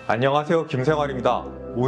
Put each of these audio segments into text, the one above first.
안녕하세요, 김생활입니다.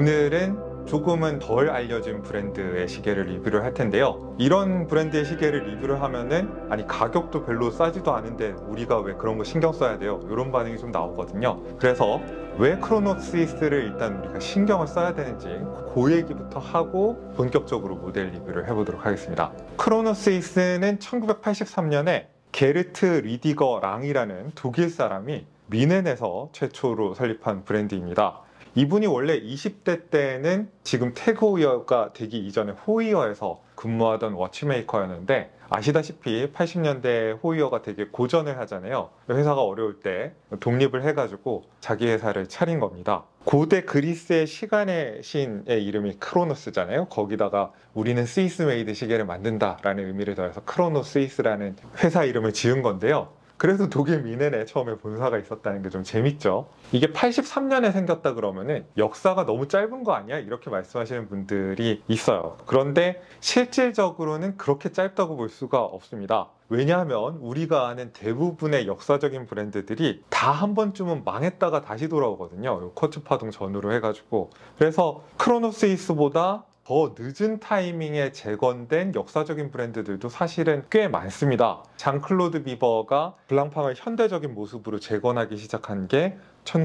오늘은 조금은 덜 알려진 브랜드의 시계를 리뷰를 할 텐데요. 이런 브랜드의 시계를 리뷰를 하면은 아니 가격도 별로 싸지도 않은데 우리가 왜 그런 거 신경 써야 돼요? 이런 반응이 좀 나오거든요. 그래서 왜 크로노스이스를 일단 우리가 신경을 써야 되는지 그 얘기부터 하고 본격적으로 모델 리뷰를 해보도록 하겠습니다. 크로노스이스는 1983년에 게르트 리디거 랑이라는 독일 사람이 미넨에서 최초로 설립한 브랜드입니다. 이분이 원래 20대 때는 지금 태그호이어가 되기 이전에 호이어에서 근무하던 워치메이커였는데, 아시다시피 80년대 호이어가 되게 고전을 하잖아요. 회사가 어려울 때 독립을 해가지고 자기 회사를 차린 겁니다. 고대 그리스의 시간의 신의 이름이 크로노스잖아요. 거기다가 우리는 스위스 메이드 시계를 만든다라는 의미를 더해서 크로노스이스라는 회사 이름을 지은 건데요. 그래서 독일 미넨에 처음에 본사가 있었다는 게 좀 재밌죠. 이게 83년에 생겼다 그러면은 역사가 너무 짧은 거 아니야? 이렇게 말씀하시는 분들이 있어요. 그런데 실질적으로는 그렇게 짧다고 볼 수가 없습니다. 왜냐하면 우리가 아는 대부분의 역사적인 브랜드들이 다 한 번쯤은 망했다가 다시 돌아오거든요. 쿼츠 파동 전후로 해가지고. 그래서 크로노스이스보다 더 늦은 타이밍에 재건된 역사적인 브랜드들도 사실은 꽤 많습니다. 장클로드 비버가 블랑팡을 현대적인 모습으로 재건하기 시작한 게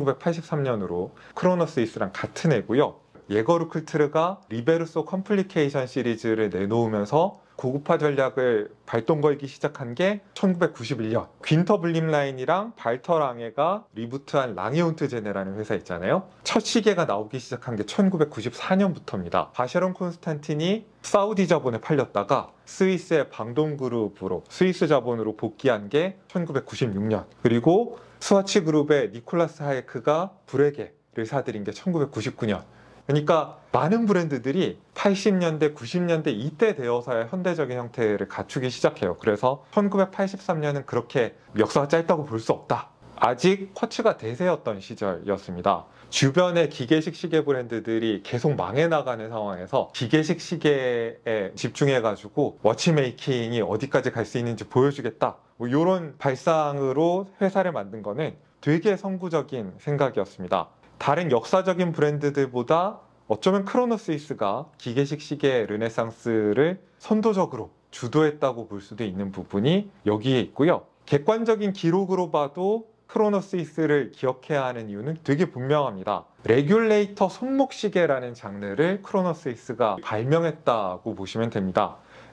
1983년으로 크로노스이스랑 같은 해고요. 예거루클트르가 리베르소 컴플리케이션 시리즈를 내놓으면서 고급화 전략을 발동 걸기 시작한 게 1991년. 귄터 블림라인이랑 발터 랑에가 리부트한 랑이온트 제네라는 회사 있잖아요. 첫 시계가 나오기 시작한 게 1994년부터입니다. 바쉐론 콘스탄틴이 사우디 자본에 팔렸다가 스위스의 방동그룹으로 스위스 자본으로 복귀한 게 1996년. 그리고 스와치 그룹의 니콜라스 하예크가 브레게를 사들인 게 1999년. 그러니까 많은 브랜드들이 80년대, 90년대 이때 되어서야 현대적인 형태를 갖추기 시작해요. 그래서 1983년은 그렇게 역사가 짧다고 볼 수 없다. 아직 쿼츠가 대세였던 시절이었습니다. 주변의 기계식 시계 브랜드들이 계속 망해 나가는 상황에서 기계식 시계에 집중해가지고 워치메이킹이 어디까지 갈 수 있는지 보여주겠다. 뭐 이런 발상으로 회사를 만든 거는 되게 선구적인 생각이었습니다. 다른 역사적인 브랜드들보다 어쩌면 크로노스이스가 기계식 시계 르네상스를 선도적으로 주도했다고 볼 수도 있는 부분이 여기에 있고요. 객관적인 기록으로 봐도 크로노스이스를 기억해야 하는 이유는 되게 분명합니다. 레귤레이터 손목시계라는 장르를 크로노스이스가 발명했다고 보시면 됩니다.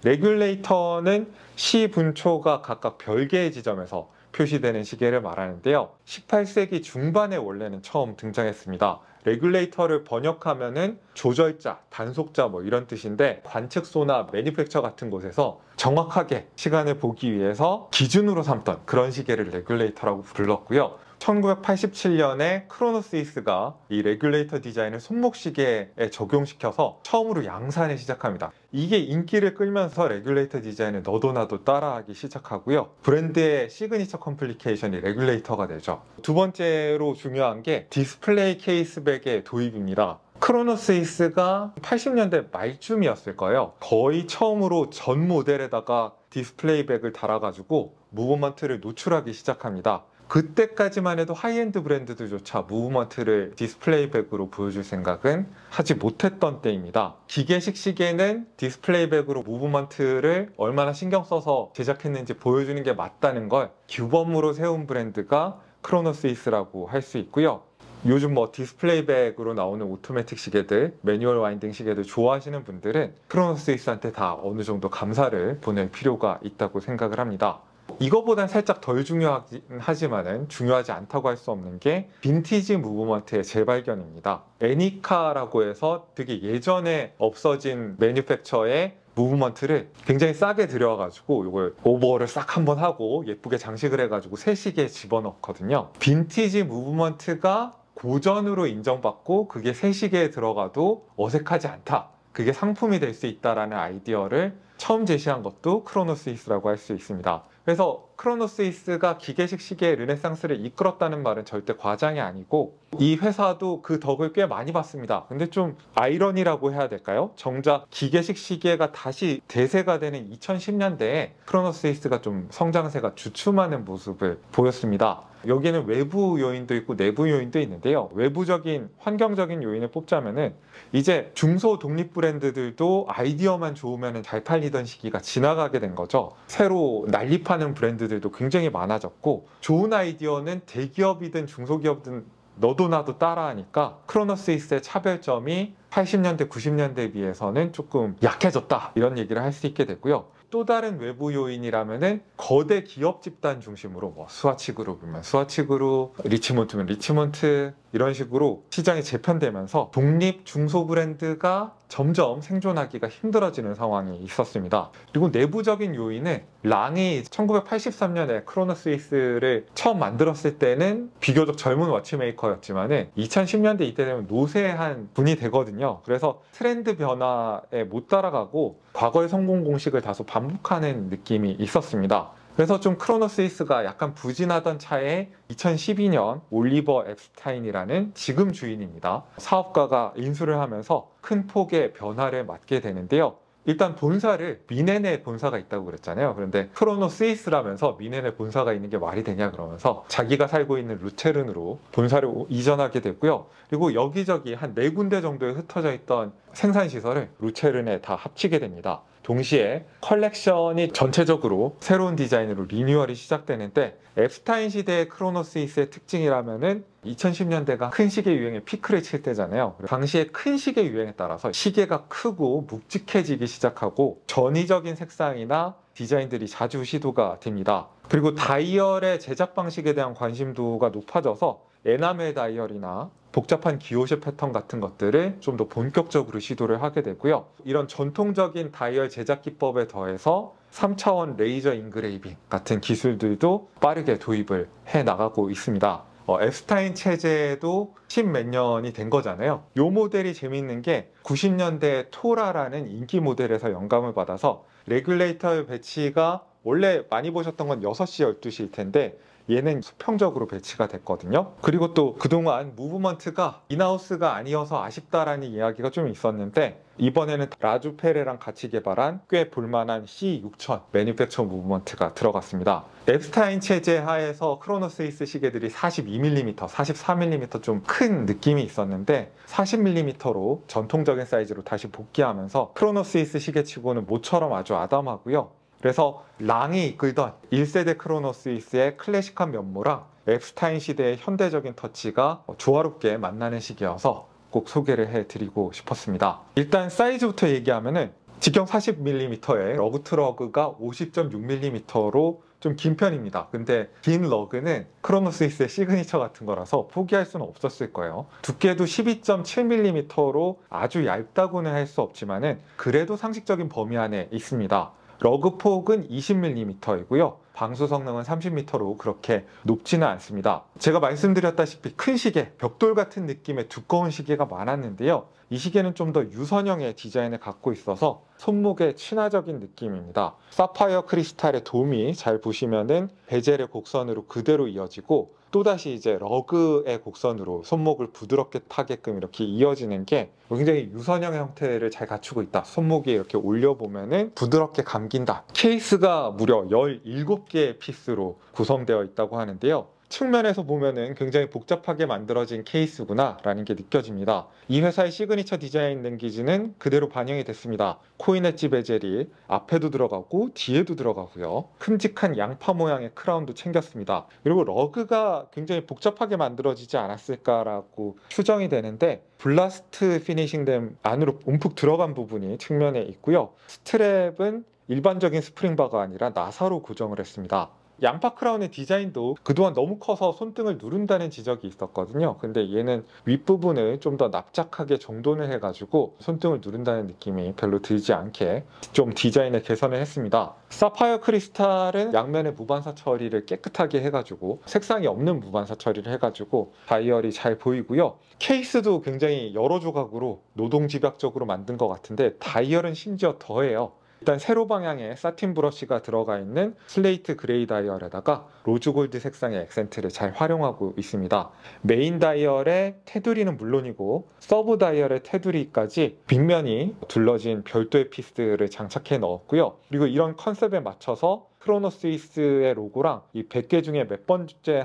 레귤레이터는 시, 분초가 각각 별개의 지점에서 표시되는 시계를 말하는데요. 18세기 중반에 원래는 처음 등장했습니다. 레귤레이터를 번역하면은 조절자, 단속자 뭐 이런 뜻인데, 관측소나 매니팩처 같은 곳에서 정확하게 시간을 보기 위해서 기준으로 삼던 그런 시계를 레귤레이터라고 불렀고요. 1987년에 크로노스이스가 이 레귤레이터 디자인을 손목시계에 적용시켜서 처음으로 양산을 시작합니다. 이게 인기를 끌면서 레귤레이터 디자인을 너도 나도 따라하기 시작하고요. 브랜드의 시그니처 컴플리케이션이 레귤레이터가 되죠. 두 번째로 중요한 게 디스플레이 케이스백의 도입입니다. 크로노스이스가 80년대 말쯤이었을 거예요. 거의 처음으로 전 모델에다가 디스플레이백을 달아가지고 무브먼트를 노출하기 시작합니다. 그때까지만 해도 하이엔드 브랜드들조차 무브먼트를 디스플레이백으로 보여줄 생각은 하지 못했던 때입니다. 기계식 시계는 디스플레이백으로 무브먼트를 얼마나 신경 써서 제작했는지 보여주는 게 맞다는 걸 규범으로 세운 브랜드가 크로노스이스라고 할 수 있고요. 요즘 뭐 디스플레이백으로 나오는 오토매틱 시계들, 매뉴얼 와인딩 시계들 좋아하시는 분들은 크로노스이스한테 다 어느 정도 감사를 보낼 필요가 있다고 생각을 합니다. 이거보단 살짝 덜 중요하긴 하지만은 중요하지 않다고 할 수 없는 게 빈티지 무브먼트의 재발견입니다. 애니카라고 해서 되게 예전에 없어진 매뉴팩처의 무브먼트를 굉장히 싸게 들여가지고 이걸 오버를 싹 한번 하고 예쁘게 장식을 해가지고 새 시계에 집어넣거든요. 빈티지 무브먼트가 고전으로 인정받고 그게 새 시계에 들어가도 어색하지 않다. 그게 상품이 될 수 있다라는 아이디어를 처음 제시한 것도 크로노스이스라고 할 수 있습니다. 그래서 크로노스이스가 기계식 시계의 르네상스를 이끌었다는 말은 절대 과장이 아니고 이 회사도 그 덕을 꽤 많이 봤습니다. 근데 좀 아이러니라고 해야 될까요? 정작 기계식 시계가 다시 대세가 되는 2010년대에 크로노스이스가 좀 성장세가 주춤하는 모습을 보였습니다. 여기는 외부 요인도 있고 내부 요인도 있는데요. 외부적인 환경적인 요인을 뽑자면은 이제 중소 독립 브랜드들도 아이디어만 좋으면 잘 팔리던 시기가 지나가게 된 거죠. 새로 난립하는 브랜드들도 굉장히 많아졌고 좋은 아이디어는 대기업이든 중소기업이든 너도 나도 따라하니까 크로노스이스의 차별점이 80년대, 90년대에 비해서는 조금 약해졌다 이런 얘기를 할 수 있게 됐고요. 또 다른 외부 요인이라면은 거대 기업 집단 중심으로 뭐 스와치 그룹이면 스와치 그룹, 리치몬트면 리치몬트 이런 식으로 시장이 재편되면서 독립 중소 브랜드가 점점 생존하기가 힘들어지는 상황이 있었습니다. 그리고 내부적인 요인은 랑이 1983년에 크로노스이스를 처음 만들었을 때는 비교적 젊은 워치메이커였지만은 2010년대 이때 되면 노쇠한 분이 되거든요. 그래서 트렌드 변화에 못 따라가고 과거의 성공 공식을 다소 반복하는 느낌이 있었습니다. 그래서 좀 크로노스이스가 약간 부진하던 차에 2012년 올리버 앱스타인이라는 지금 주인입니다. 사업가가 인수를 하면서 큰 폭의 변화를 맞게 되는데요. 일단 본사를 미넨에 본사가 있다고 그랬잖아요. 그런데 크로노스이스라면서 미넨에 본사가 있는 게 말이 되냐 그러면서 자기가 살고 있는 루체른으로 본사를 이전하게 됐고요. 그리고 여기저기 한 4군데 정도에 흩어져 있던 생산시설을 루체른에 다 합치게 됩니다. 동시에 컬렉션이 전체적으로 새로운 디자인으로 리뉴얼이 시작되는데 앱스타인 시대의 크로노스이스의 특징이라면은 2010년대가 큰 시계 유행의 피크를 칠 때잖아요. 당시에 큰 시계 유행에 따라서 시계가 크고 묵직해지기 시작하고 전위적인 색상이나 디자인들이 자주 시도가 됩니다. 그리고 다이얼의 제작 방식에 대한 관심도가 높아져서 에나멜 다이얼이나 복잡한 기호실 패턴 같은 것들을 좀 더 본격적으로 시도를 하게 되고요. 이런 전통적인 다이얼 제작 기법에 더해서 3차원 레이저 인그레이빙 같은 기술들도 빠르게 도입을 해 나가고 있습니다. 앱스타인 체제도 10몇 년이 된 거잖아요. 이 모델이 재밌는 게 90년대 토라라는 인기 모델에서 영감을 받아서 레귤레이터 배치가 원래 많이 보셨던 건 6시, 12시일 텐데 얘는 수평적으로 배치가 됐거든요. 그리고 또 그동안 무브먼트가 인하우스가 아니어서 아쉽다라는 이야기가 좀 있었는데 이번에는 라주페레랑 같이 개발한 꽤 볼만한 C6000 매니팩처 무브먼트가 들어갔습니다. 앱스타인 체제 하에서 크로노스이스 시계들이 42mm, 43mm 좀 큰 느낌이 있었는데 40mm로 전통적인 사이즈로 다시 복귀하면서 크로노스이스 시계치고는 모처럼 아주 아담하고요. 그래서 랑이 이끌던 1세대 크로노스이스의 클래식한 면모랑 앱스타인 시대의 현대적인 터치가 조화롭게 만나는 시기여서 꼭 소개를 해드리고 싶었습니다. 일단 사이즈부터 얘기하면은 직경 40mm에 러그 트러그가 50.6mm로 좀 긴 편입니다. 근데 긴 러그는 크로노스이스의 시그니처 같은 거라서 포기할 수는 없었을 거예요. 두께도 12.7mm로 아주 얇다고는 할 수 없지만은 그래도 상식적인 범위 안에 있습니다. 러그 폭은 20mm이고요. 방수 성능은 30m로 그렇게 높지는 않습니다. 제가 말씀드렸다시피 큰 시계, 벽돌 같은 느낌의 두꺼운 시계가 많았는데요. 이 시계는 좀 더 유선형의 디자인을 갖고 있어서 손목에 친화적인 느낌입니다. 사파이어 크리스탈의 돔이 잘 보시면은 베젤의 곡선으로 그대로 이어지고 또다시 이제 러그의 곡선으로 손목을 부드럽게 타게끔 이렇게 이어지는 게 굉장히 유선형 형태를 잘 갖추고 있다. 손목에 이렇게 올려보면은 부드럽게 감긴다. 케이스가 무려 17개의 피스로 구성되어 있다고 하는데요. 측면에서 보면은 굉장히 복잡하게 만들어진 케이스구나 라는 게 느껴집니다. 이 회사의 시그니처 디자인 랭귀지는 그대로 반영이 됐습니다. 코인 엣지 베젤이 앞에도 들어가고 뒤에도 들어가고요. 큼직한 양파 모양의 크라운도 챙겼습니다. 그리고 러그가 굉장히 복잡하게 만들어지지 않았을까라고 추정이 되는데 블라스트 피니싱된 안으로 움푹 들어간 부분이 측면에 있고요. 스트랩은 일반적인 스프링바가 아니라 나사로 고정을 했습니다. 양파 크라운의 디자인도 그동안 너무 커서 손등을 누른다는 지적이 있었거든요. 근데 얘는 윗부분을 좀 더 납작하게 정돈을 해가지고 손등을 누른다는 느낌이 별로 들지 않게 좀 디자인을 개선을 했습니다. 사파이어 크리스탈은 양면의 무반사 처리를 깨끗하게 해가지고 색상이 없는 무반사 처리를 해가지고 다이얼이 잘 보이고요. 케이스도 굉장히 여러 조각으로 노동집약적으로 만든 것 같은데 다이얼은 심지어 더해요. 일단 세로 방향에 사틴 브러쉬가 들어가 있는 슬레이트 그레이 다이얼에다가 로즈 골드 색상의 액센트를 잘 활용하고 있습니다. 메인 다이얼의 테두리는 물론이고 서브 다이얼의 테두리까지 빗면이 둘러진 별도의 피스를 장착해 넣었고요. 그리고 이런 컨셉에 맞춰서 크로노스위스의 로고랑 이 100개 중에 몇 번째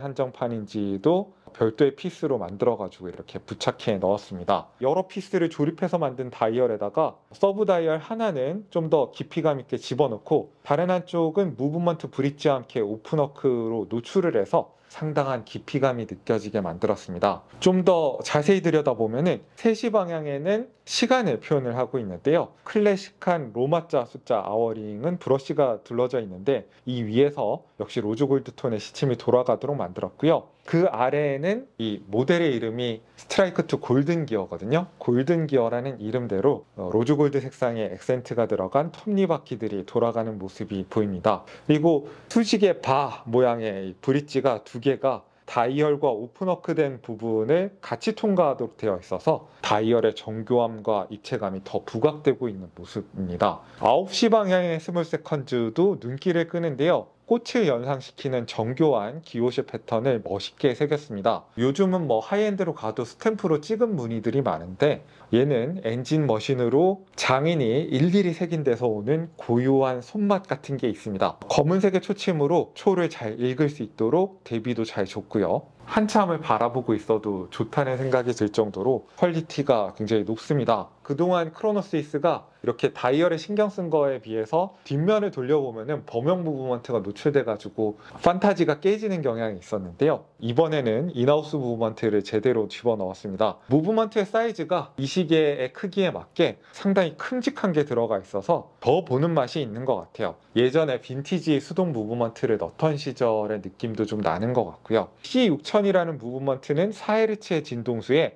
한정판인지도 별도의 피스로 만들어가지고 이렇게 부착해 넣었습니다. 여러 피스를 조립해서 만든 다이얼에다가 서브 다이얼 하나는 좀 더 깊이감 있게 집어넣고 다른 한쪽은 무브먼트 브릿지와 함께 오픈워크로 노출을 해서 상당한 깊이감이 느껴지게 만들었습니다. 좀 더 자세히 들여다보면 3시 방향에는 시간을 표현을 하고 있는데요. 클래식한 로마자 숫자 아워링은 브러쉬가 둘러져 있는데 이 위에서 역시 로즈 골드 톤의 시침이 돌아가도록 만들었고요. 그 아래에는 이 모델의 이름이 스트라이크 투 골든 기어거든요. 골든 기어라는 이름대로 로즈 골드 색상의 액센트가 들어간 톱니바퀴들이 돌아가는 모습이 보입니다. 그리고 수직의 바 모양의 브릿지가 2개가 다이얼과 오픈워크된 부분을 같이 통과하도록 되어 있어서 다이얼의 정교함과 입체감이 더 부각되고 있는 모습입니다. 9시 방향의 스몰 세컨즈도 눈길을 끄는데요. 꽃을 연상시키는 정교한 기호시 패턴을 멋있게 새겼습니다. 요즘은 뭐 하이엔드로 가도 스탬프로 찍은 무늬들이 많은데 얘는 엔진 머신으로 장인이 일일이 새긴 데서 오는 고유한 손맛 같은 게 있습니다. 검은색의 초침으로 초를 잘 읽을 수 있도록 대비도 잘 줬고요. 한참을 바라보고 있어도 좋다는 생각이 들 정도로 퀄리티가 굉장히 높습니다. 그동안 크로노스위스가 이렇게 다이얼에 신경 쓴 거에 비해서 뒷면을 돌려보면 범용 무브먼트가 노출돼가지고 판타지가 깨지는 경향이 있었는데요. 이번에는 인하우스 무브먼트를 제대로 집어넣었습니다. 무브먼트의 사이즈가 이 시계의 크기에 맞게 상당히 큼직한 게 들어가 있어서 더 보는 맛이 있는 것 같아요. 예전에 빈티지 수동 무브먼트를 넣던 시절의 느낌도 좀 나는 것 같고요. C6000이라는 무브먼트는 4Hz의 진동수에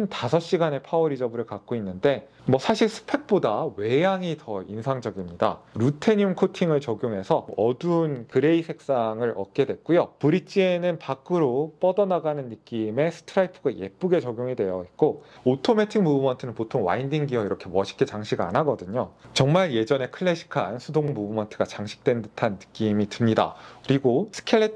55시간의 파워 리저브를 갖고 있는데 사실 스펙보다 외양이 더 인상적입니다. 루테늄 코팅을 적용해서 어두운 그레이 색상을 얻게 됐고요. 브릿지에는 밖으로 뻗어나가는 느낌의 스트라이프가 예쁘게 적용이 되어 있고 오토매틱 무브먼트는 보통 와인딩 기어 이렇게 멋있게 장식 안 하거든요. 정말 예전에 클래식한 수동 무브먼트가 장식된 듯한 느낌이 듭니다. 그리고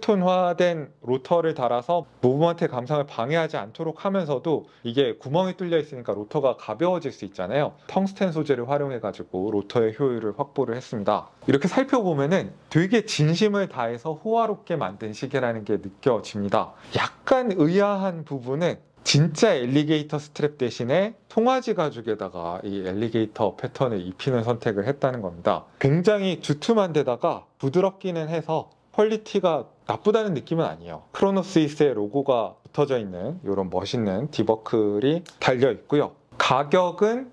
스켈레톤화된 로터를 달아서 무브먼트의 감상을 방해하지 않도록 하면서도 이게 구멍이 뚫려 있으니까 로터가 가벼워질 수 있잖아요. 텅스텐 소재를 활용해 가지고 로터의 효율을 확보를 했습니다. 이렇게 살펴보면은 되게 진심을 다해서 호화롭게 만든 시계라는 게 느껴집니다. 약간 의아한 부분은 진짜 엘리게이터 스트랩 대신에 송아지 가죽에다가 이 엘리게이터 패턴을 입히는 선택을 했다는 겁니다. 굉장히 두툼한 데다가 부드럽기는 해서 퀄리티가 나쁘다는 느낌은 아니에요. 크로노스위스의 로고가 붙어져 있는 이런 멋있는 디버클이 달려 있고요. 가격은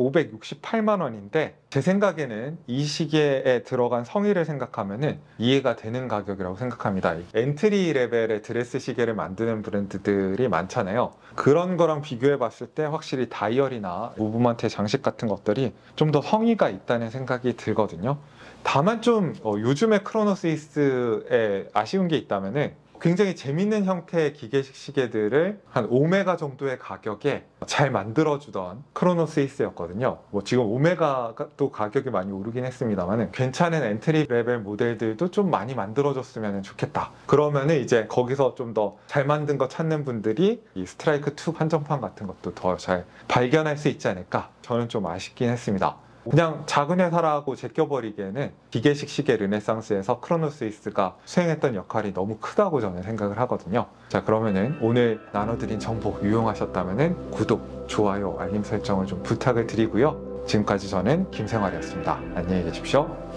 1,568만 원인데 제 생각에는 이 시계에 들어간 성의를 생각하면 이해가 되는 가격이라고 생각합니다. 엔트리 레벨의 드레스 시계를 만드는 브랜드들이 많잖아요. 그런 거랑 비교해 봤을 때 확실히 다이얼이나 무브먼트 장식 같은 것들이 좀 더 성의가 있다는 생각이 들거든요. 다만 좀 요즘의 크로노스위스에 아쉬운 게 있다면 굉장히 재밌는 형태의 기계식 시계들을 한 5메가 정도의 가격에 잘 만들어주던 크로노스위스였거든요. 지금 5메가도 가격이 많이 오르긴 했습니다만 괜찮은 엔트리 레벨 모델들도 좀 많이 만들어줬으면 좋겠다. 그러면은 이제 거기서 좀 더 잘 만든 거 찾는 분들이 이 스트라이크 2 한정판 같은 것도 더 잘 발견할 수 있지 않을까, 저는 좀 아쉽긴 했습니다. 그냥 작은 회사라고 제껴버리기에는 기계식 시계 르네상스에서 크로노스위스가 수행했던 역할이 너무 크다고 저는 생각을 하거든요. 자, 그러면은 오늘 나눠드린 정보 유용하셨다면 구독, 좋아요, 알림 설정을 좀 부탁을 드리고요. 지금까지 저는 김생활이었습니다. 안녕히 계십시오.